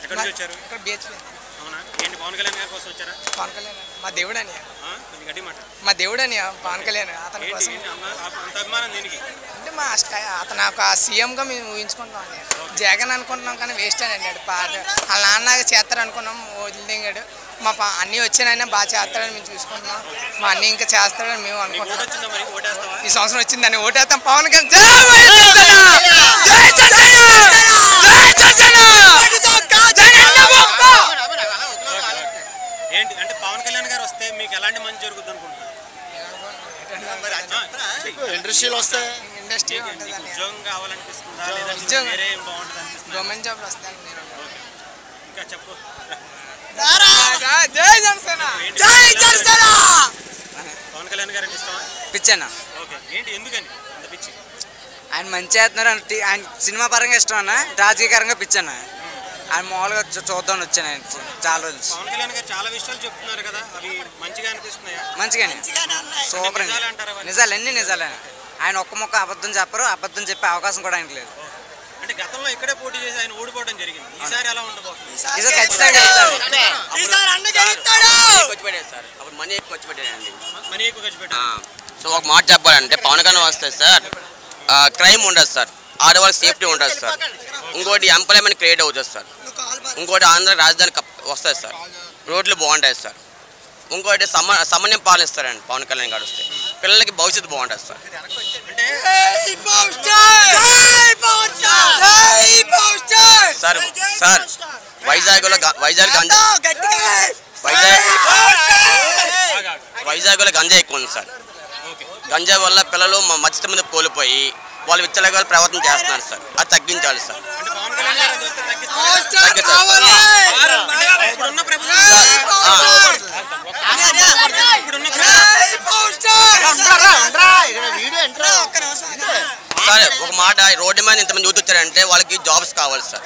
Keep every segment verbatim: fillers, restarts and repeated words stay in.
ఎక్కడి నుంచి వచ్చారు? ఇక్కడ బీచ్. అవునా? ఏంటి పవన్ కళ్యాణ్ గారి కోసం వచ్చారా? పవన్ కళ్యాణ్ మా దేవుడు అని. కొంచెం గట్టి మాట. మా దేవుడు అని పవన్ కళ్యాణ్ అతని కోసం. అంత అభిమానం దేనికి? అంటే మా అతను ఒక సీఎంగా మేము ఊహించుకుంటాం అండి. జగన్ అనుకుంటున్నాం కానీ వేస్ట్ అని అన్నాడు. పాట వాళ్ళ నాన్న చేస్తారు అనుకున్నాం, వదిలింగాడు. మా పా అన్నీ వచ్చానైనా బాగా చేస్తాడని మేము చూసుకుంటున్నాం. మా అన్నీ ఇంకా చేస్తాడని మేము అనుకుంటున్నాం. ఈ సంవత్సరం వచ్చిందని ఓటేస్తాం పవన్ కళ్యాణ్. ఏంటి అంటే పవన్ కళ్యాణ్ గారు వస్తే మీకు ఎలాంటి మంచి జరుగుతుంది అనుకుంటున్నారు? ఇండస్ట్రీలు వస్తాయి. ఇండస్ట్రీ ఉద్యోగం కావాలనిపిస్తుందా? వేరే ఏం బాగుంటుంది అనిపిస్తుంది? గవర్నమెంట్ జాబ్లు వస్తాయి. ఇంకా చెప్పు. జై జనసేన. పవన్ కళ్యాణ్ గారు అంటే ఇష్టమా? పిచ్చన్న. ఓకే, ఏంటి ఎందుకని అంత పిచ్చి? ఆయన మంచి చేస్తున్నారు. ఆయన సినిమా పరంగా ఇష్టం అన్న, రాజకీయకరంగా పిచ్చన్న. ఆయన మామూలుగా చూద్దాం వచ్చాను ఆయన చాలా రోజులు. పవన్ కళ్యాణ్ గారు చాలా విషయాలు చెప్తున్నారు కదా, అవి మంచిగా అనిపిస్తున్నాయా? మంచిగానే, సూపర్. నిజాలు అన్ని నిజాలే. ఆయన ఒక్క మొక్క అబద్ధం చెప్పరు, అబద్ధం చెప్పే అవకాశం కూడా ఆయనకు లేదు. అంటే గతంలో ఇక్కడే పోటీ చేసి ఆయన ఓడిపోవడం జరిగింది. ఈసారి ఎలా ఉండబోతుంది? ఈసారి ఖచ్చితంగా మనీ ఎక్కువ ఖర్చు పెట్టాడండి. మనీ ఎక్కువ ఖర్చు పెట్టాడు. సో ఒక మాట చెప్పాలంటే పవన్ కళ్యాణ్ వస్తే సార్ క్రైమ్ ఉండదు సార్, ఆడవాళ్ళకి సేఫ్టీ ఉంటుంది సార్. ఇంకోటి ఎంప్లాయ్మెంట్ క్రియేట్ అవుతుంది సార్. ఇంకోటి ఆంధ్ర రాజధాని వస్తుంది సార్, రోడ్లు బాగుంటాయి సార్. ఇంకోటి సమ సమన్వయం పాలిస్తారండి పవన్ కళ్యాణ్ గారు వస్తే, పిల్లలకి భవిష్యత్తు బాగుంటుంది సార్. సార్ సార్ వైజాగ్లో వైజాగ్ గంజా వైజాగ్ వైజాగ్లో గంజా ఎక్కువ ఉంది సార్. గంజా వల్ల పిల్లలు మత్స్య మీద కోల్పోయి వాళ్ళు విచ్చలగా ప్రవర్తన చేస్తున్నారు సార్. అది తగ్గించాలి సార్. సార్ ఒక మాట, రోడ్డు మీద ఇంతమంది యూత్ వచ్చారంటే వాళ్ళకి జాబ్స్ కావాలి సార్.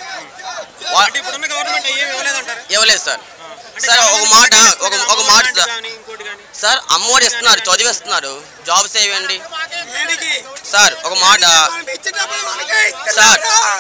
ఇవ్వలేదు సార్. సార్ ఒక మాట ఒక ఒక మాట సార్, అమ్మఒడి ఇస్తున్నారు, చదివిస్తున్నారు, జాబ్స్ ఏవండి సార్. ఒక మాట సార్,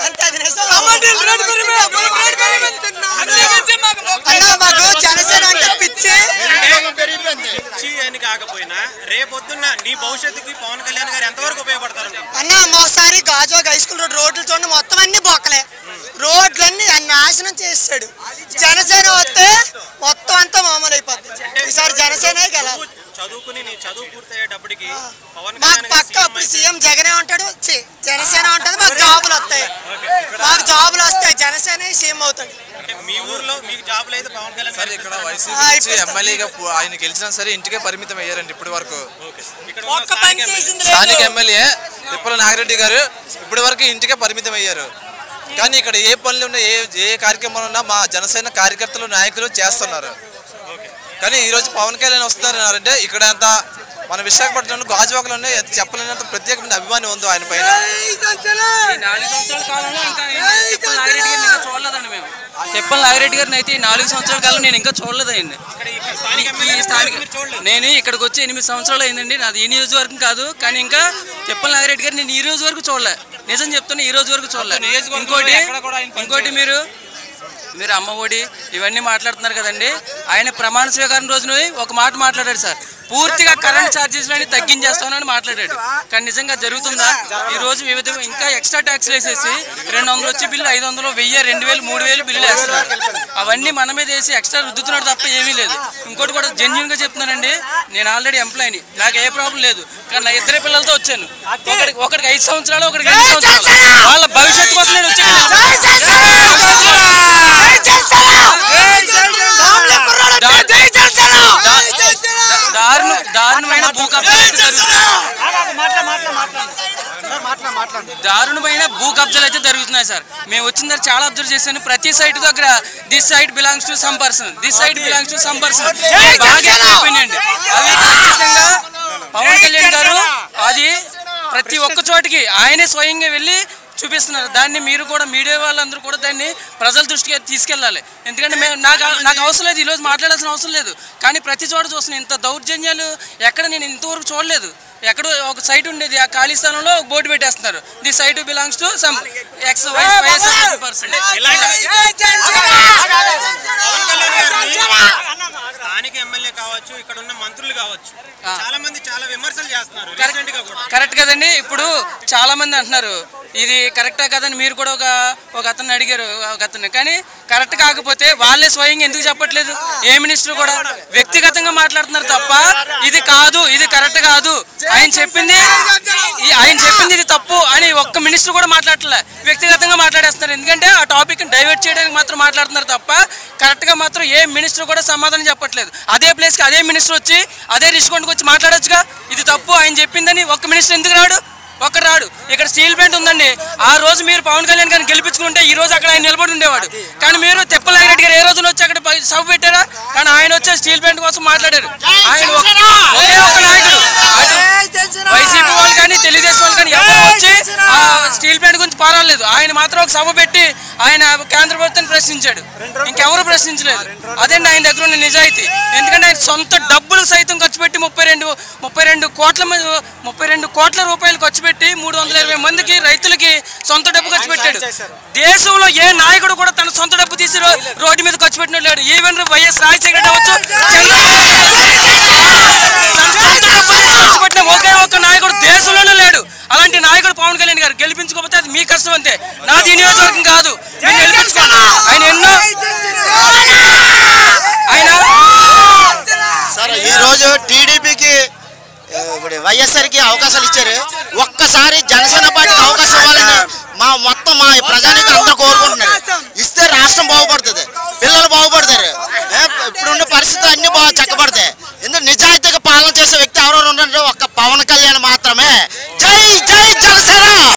అని కాకపోయినా రేపొద్దున్న నీ భవిష్యత్తుకి పవన్ కళ్యాణ్ గారు ఎంతవరకు ఉపయోగపడతారు అన్న? మోసారి గాజువాక హై స్కూల్ రోడ్ రోడ్లు చూడండి, మొత్తం అన్ని బొక్కలే. రోడ్లన్నీ నాశనం చేస్తాడు. జనసేన వస్తే మొత్తం అంతా మామూలు అయిపోతుంది. ఈసారి జనసేన గెలవాలి. చదువుకుని నీ చదువు పూర్తయ్యేటప్పటికి పవన్ మాకు పక్క అప్పుడు సీఎం జగనే ఉంటాడు, జనసేన ఉంటుంది, మాకు జాబులు వస్తాయి. మాకు జాబులు వస్తాయి, జనసేన సీఎం అవుతాడు. మీ ఊర్లో మీకు జాబులు అయితే పవన్ కళ్యాణ్ సార్ ఇక్కడ వైసీపీ ఎమ్మెల్యేగా ఆయన గెలిచినా సరే ఇంటికే పరిమితం అయ్యారండి ఇప్పటి వరకు. స్థానిక ఎమ్మెల్యే తిప్పల నాగిరెడ్డి గారు ఇప్పటి వరకు ఇంటికే పరిమితం అయ్యారు. కానీ ఇక్కడ ఏ పనులు ఉన్నా, ఏ ఏ కార్యక్రమాలు ఉన్నా మా జనసేన కార్యకర్తలు నాయకులు చేస్తున్నారు. కానీ ఈరోజు పవన్ కళ్యాణ్ వస్తున్నారంటే ఇక్కడ అంత మన విశాఖపట్నంలో గాజువాకలోనే చెప్పలేనంత ప్రత్యేకమైన అభిమానం ఉందో ఆయన పైన. తిప్పల నాగిరెడ్డి గారిని అయితే నాలుగు సంవత్సరాల కాలం నేను ఇంకా చూడలేదండి. నేను ఇక్కడికి వచ్చి ఎనిమిది సంవత్సరాలు అయిందండి. నాది ఈ నియోజకవర్గం కాదు, కానీ ఇంకా తిప్పల నాగిరెడ్డి గారు నేను ఈ రోజు వరకు చూడలే. నిజం చెప్తున్నా, ఈ రోజు వరకు చూడలే. ఇంకోటి ఇంకోటి మీరు మీరు అమ్మ ఒడి ఇవన్నీ మాట్లాడుతున్నారు కదండి. ఆయన ప్రమాణ స్వీకారం రోజున ఒక మాట మాట్లాడాడు సార్, పూర్తిగా కరెంట్ ఛార్జెస్లని తగ్గించేస్తానని మాట్లాడాడు. కానీ నిజంగా జరుగుతుందా? ఈ రోజు వివిధ ఇంకా ఎక్స్ట్రా ట్యాక్స్లు వేసేసి రెండు వందలు వచ్చి బిల్లు ఐదు వందలు వెయ్యి రెండు వేలు మూడు వేలు బిల్లులు వేస్తున్నారు. అవన్నీ మన మీద వేసి ఎక్స్ట్రా రుద్దుతున్నాడు తప్ప ఏమీ లేదు. ఇంకోటి కూడా జెన్యున్ గా చెప్తున్నానండి, నేను ఆల్రెడీ ఎంప్లాయీని, నాకు ఏ ప్రాబ్లం లేదు. కానీ నా ఇద్దరు పిల్లలతో వచ్చాను. ఒకరికి ఒకరికి ఐదు సంవత్సరాలు, ఒకరికి ఐదు సంవత్సరాలు. వాళ్ళ భవిష్యత్తు కోసం నేను వచ్చాను. దారుణ దారుణమైన భూ కబ్జాలు దారుణమైన భూ కబ్జాలు అయితే జరుగుతున్నాయి సార్. మేము వచ్చిన దగ్గర చాలా అబ్జర్వ్ చేశాను. ప్రతి సైట్ దగ్గర this site belongs to some person, this site belongs to some person బాగా అయిపోయినాయండి. అవి ఖచ్చితంగా పవన్ కళ్యాణ్ గారు అది ప్రతి ఒక్క చోటికి ఆయనే స్వయంగా వెళ్ళి చూపిస్తున్నారు. దాన్ని మీరు కూడా మీడియా వాళ్ళందరూ కూడా దాన్ని ప్రజల దృష్టికి తీసుకెళ్ళాలి. ఎందుకంటే మేము నాకు నాకు అవసరం లేదు, ఈరోజు మాట్లాడాల్సిన అవసరం లేదు. కానీ ప్రతి చోట చూస్తున్నాను ఇంత దౌర్జన్యాలు ఎక్కడ నేను ఇంతవరకు చూడలేదు. ఎక్కడో ఒక సైట్ ఉండేది, ఆ ఖాళీ స్థలంలో బోర్డు పెట్టేస్తున్నారు, the site belongs to some X Y person. కదండి. ఇప్పుడు చాలా మంది అంటున్నారు ఇది కరెక్టా కదని, మీరు కూడా ఒక ఒక అతన్ని అడిగారు ఒక అతన్ని. కానీ కరెక్ట్ కాకపోతే వాళ్ళే స్వయంగా ఎందుకు చెప్పట్లేదు? ఏ మినిస్టర్ కూడా వ్యక్తిగతంగా మాట్లాడుతున్నారు తప్ప ఇది కాదు, ఇది కరెక్ట్ కాదు, ఆయన చెప్పింది ఆయన చెప్పింది ఇది తప్పు అని ఒక్క మినిస్టర్ కూడా మాట్లాడలే, వ్యక్తిగతంగా మాట్లాడేస్తున్నారు. ఎందుకంటే ఆ టాపిక్ డైవర్ట్ చేయడానికి మాత్రం మాట్లాడుతున్నారు తప్ప కరెక్ట్ గా మాత్రం ఏ మినిస్టర్ కూడా సమాధానం చెప్పట్లేదు. అదే ప్లేస్ కి అదే మినిస్టర్ వచ్చి అదే రిషికొండకి వచ్చి మాట్లాడొచ్చుగా, ఇది తప్పు ఆయన చెప్పిందని. ఒక్క మినిస్టర్ ఎందుకు రాడు? ఒక్కరు రాడు. ఇక్కడ స్టీల్ ప్లాంట్ ఉందండి, ఆ రోజు మీరు పవన్ కళ్యాణ్ గారిని గెలిపించుకుంటే ఈ రోజు అక్కడ ఆయన నిలబడి ఉండేవాడు. కానీ మీరు తిప్పల నాగిరెడ్డి గారు ఏ రోజున వచ్చి అక్కడ సభ పెట్టారా? కానీ ఆయన వచ్చే స్టీల్ ప్లాంట్ కోసం మాట్లాడారు. ఆయన ఒకే ఒక్క నాయకుడు, అటు వైసీపీ వాళ్ళు కానీ తెలుగుదేశం వాళ్ళు కానీ ఎవరు వచ్చి ఆ స్టీల్ ప్లాంట్ గురించి పారాలేదు. ఆయన మాత్రం ఒక సభ పెట్టి ఆయన కేంద్ర ప్రభుత్వాన్ని ప్రశ్నించాడు, ఇంకెవరు ప్రశ్నించలేదు. అదేంటి ఆయన దగ్గర ఉన్న నిజాయితీ. ఎందుకంటే ఆయన సొంత డబ్బులు సైతం ఖర్చు పెట్టి ముప్పై రెండు ముప్పై రెండు కోట్ల ముప్పై రెండు కోట్ల రూపాయలు ఖర్చు పెట్టి మూడు వందల ఇరవై మందికి రైతులకి సొంత డబ్బు ఖర్చు పెట్టాడు. దేశంలో ఏ నాయకుడు కూడా తన సొంత డబ్బు తీసి రోడ్డు మీద ఖర్చు పెట్టినట్టు లేడు. ఈవెన్ వైఎస్ రాజశేఖర్ అవ్వచ్చు, ఖర్చు పెట్టిన ఒకే ఒక్క నాయకుడు దేశంలోనే లేడు. అలాంటి నాయకుడు పవన్ కళ్యాణ్ గారు. గెలిపించుకోకపోతే అది మీ కష్టం అంతే, నాది నియోజకవర్గం కాదు. మీరు గెలిపించుకోండి. ఆయన ఎన్నో ఆయన సరే ఈ రోజు టీడీపీకి ఇప్పుడు వైఎస్ఆర్కి అవకాశాలు ఇచ్చారు. ఒక్కసారి జనసేన పార్టీకి అవకాశం ఇవ్వాలని మా మొత్తం మా ప్రజాని